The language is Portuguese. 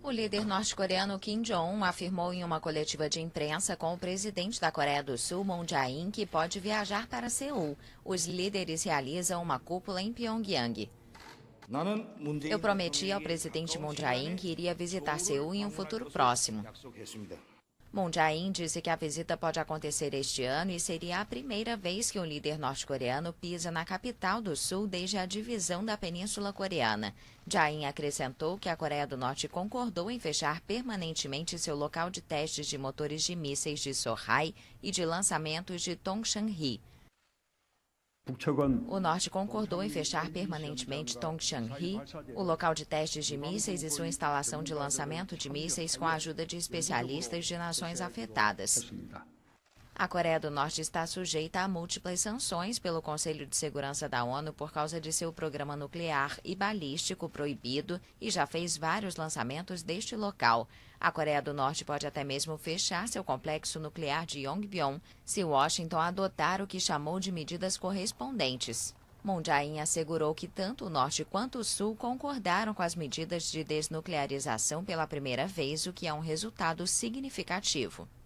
O líder norte-coreano Kim Jong-un afirmou em uma coletiva de imprensa com o presidente da Coreia do Sul, Moon Jae-in, que pode viajar para Seul. Os líderes realizam uma cúpula em Pyongyang. Eu prometi ao presidente Moon Jae-in que iria visitar Seul em um futuro próximo. Moon Jae-in disse que a visita pode acontecer este ano e seria a primeira vez que um líder norte-coreano pisa na capital do Sul desde a divisão da Península Coreana. Jae-in acrescentou que a Coreia do Norte concordou em fechar permanentemente seu local de testes de motores de mísseis de Sohae e de lançamentos de Tongchang-ri. O Norte concordou em fechar permanentemente Tongchang-ri, o local de testes de mísseis e sua instalação de lançamento de mísseis com a ajuda de especialistas de nações afetadas. A Coreia do Norte está sujeita a múltiplas sanções pelo Conselho de Segurança da ONU por causa de seu programa nuclear e balístico proibido e já fez vários lançamentos deste local. A Coreia do Norte pode até mesmo fechar seu complexo nuclear de Yongbyon se Washington adotar o que chamou de medidas correspondentes. Moon Jae-in assegurou que tanto o Norte quanto o Sul concordaram com as medidas de desnuclearização pela primeira vez, o que é um resultado significativo.